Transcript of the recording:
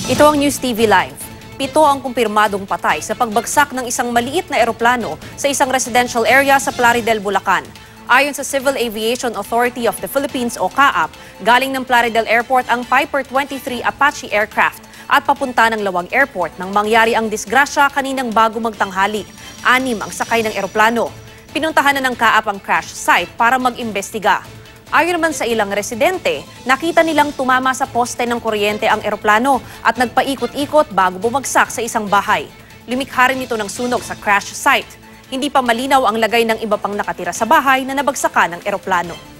Ito ang News TV Live. Pito ang kumpirmadong patay sa pagbagsak ng isang maliit na eroplano sa isang residential area sa Plaridel, Bulacan. Ayon sa Civil Aviation Authority of the Philippines o CAAP, galing ng Plaridel Airport ang Piper 23 Apache aircraft at papunta ng Lawag Airport nang mangyari ang disgrasya kaninang bago magtanghali. 6 ang sakay ng eroplano. Pinuntahan na ng CAAP ang crash site para mag-imbestiga. Ayon naman sa ilang residente, nakita nilang tumama sa poste ng kuryente ang eroplano at nagpaikot-ikot bago bumagsak sa isang bahay. Lumikha rin ito ng sunog sa crash site. Hindi pa malinaw ang lagay ng iba pang nakatira sa bahay na nabagsakan ng eroplano.